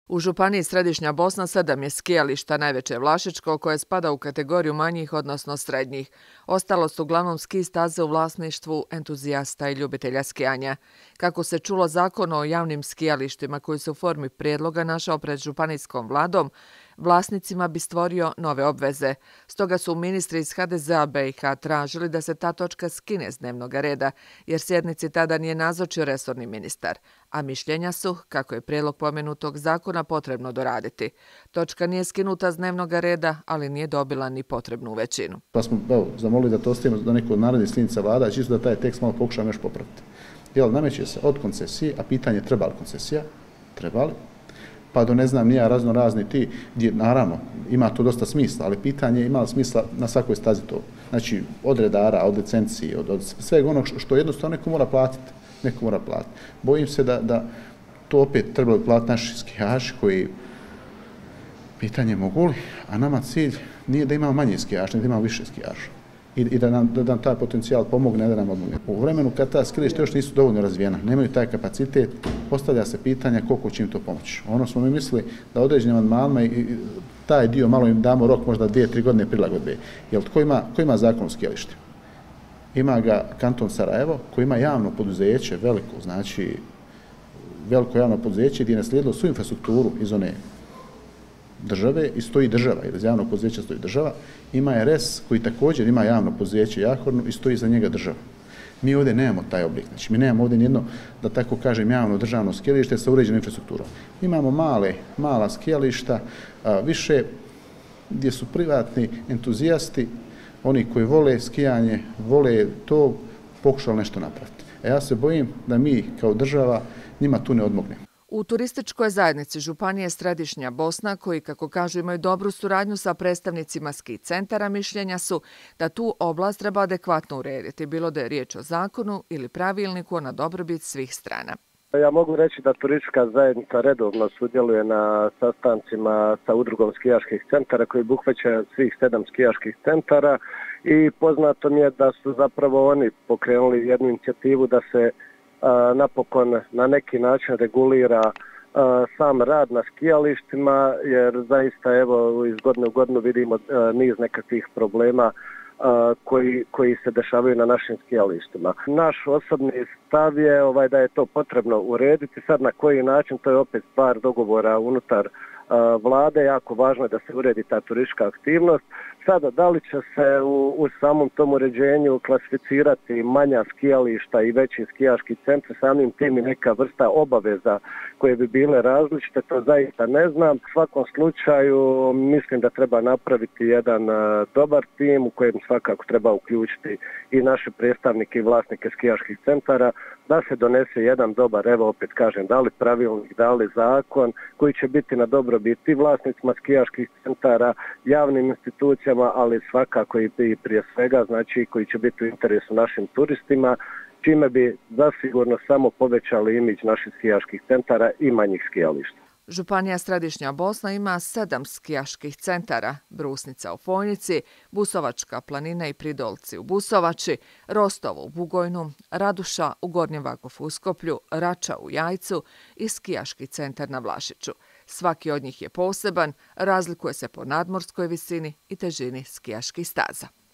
U županiji Središnja Bosna 7 je skijališta, najveće Vlašičko, koje spada u kategoriju manjih, odnosno srednjih. Ostalo su uglavnom ski staze u vlasništvu entuzijasta i ljubitelja skijanja. Kako se čulo, Zakon o javnim skijalištima koji se u formi prijedloga našao pred županijskom vladom, vlasnicima bi stvorio nove obveze. Stoga su ministri iz HDZ-a BiH tražili da se ta točka skine s dnevnog reda, jer sjednici tada nije nazočio resorni ministar. A mišljenja su kako je prijedlog pomenutog zakona potrebno doraditi. Točka nije skinuta s dnevnog reda, ali nije dobila ni potrebnu većinu. Pa smo zamolili da to ostavimo do nekog narednih sjednica vlada, čisto da taj tekst malo pokušamo još popraviti. Nameće se od koncesije, a pitanje treba li koncesija, treba li, pa do ne znam nija razni ti, gdje naravno ima to dosta smisla, ali pitanje ima li smisla na svakoj stazi to. Znači od redara, od licencije, od svega onog što jednostavno neko mora platiti. Bojim se da to opet trebalo platiti naši skijaši koji, pitanje mogu li, a nama cilj nije da imamo manje skijaša, nego da imamo više skijaša. I da nam taj potencijal pomogne, da nam odmogne. U vremenu kad ta skijališta još nisu dovoljno razvijena, nemaju taj kapacitet, postavlja se pitanje koliko će im to pomoći. Ono smo mi mislili da određenim amandmanima i taj dio malo im damo rok, možda 2-3 godine prilagodbe. Jer ko ima zakon o skijalištima? Ima ga kanton Sarajevo, koji ima javno poduzeće, veliko javno poduzeće gdje je naslijedilo svu infrastrukturu iz one države i stoji država, jer iz javnog poduzeća stoji država. Ima RS koji također ima javno poduzeće Jahornu i stoji za njega država. Mi ovdje nemamo taj oblik, znači mi nemamo ovdje nijedno, da tako kažem, javno državno skijalište sa uređenom infrastrukturom. Imamo mala skijališta, više gdje su privatni entuzijasti, oni koji vole skijanje, vole to, pokušali nešto napraviti. A ja se bojim da mi kao država njima tu ne odmognemo. U turističkoj zajednici županije Središnja Bosna, koji, kako kažu, imaju dobru suradnju sa predstavnicima ski centara, mišljenja su da tu oblast treba adekvatno urediti, bilo da je riječ o zakonu ili pravilniku na dobrobit svih strana. Ja mogu reći da turistička zajednica redovno sudjeluje na sastancima sa udrugom skijaških centara koji obuhvaća svih 7 skijaških centara i poznato mi je da su zapravo oni pokrenuli jednu inicijativu da se napokon na neki način regulira sam rad na skijalištima, jer zaista evo iz godine u godinu vidimo niz nekakvih problema koji se dešavaju na našim skijalištima. Naš osobni stav je da je to potrebno urediti. Sad na koji način, to je opet stvar dogovora unutar vlade, jako važno je da se uredi ta turistička aktivnost. Sada, da li će se u samom tom uređenju klasificirati manja skijališta i veći skijaški centri, samim tim i neka vrsta obaveza koje bi bile različite, to zaista ne znam. U svakom slučaju mislim da treba napraviti jedan dobar tim u kojem svakako treba uključiti i naše predstavnike i vlasnike skijaških centara, da se donese jedan dobar, evo opet kažem, da li pravilnik, da li zakon koji će biti na dobrobit i vlasnicima skijaških centara, javnim institucijama, ali svakako i prije svega, znači koji će biti u interesu našim turistima, čime bi zasigurno samo povećali imidž naših skijaških centara i manjih skijališta. Županija Središnja Bosna ima 7 skijaških centara: Brusnica u Fojnici, Busovačka planina i Pridolci u Busovači, Rostovo u Bugojnu, Raduša u Gornjem Vagofu u Skoplju, Rača u Jajcu i skijaški centar na Vlašiću. Svaki od njih je poseban, razlikuje se po nadmorskoj visini i težini skijaških staza.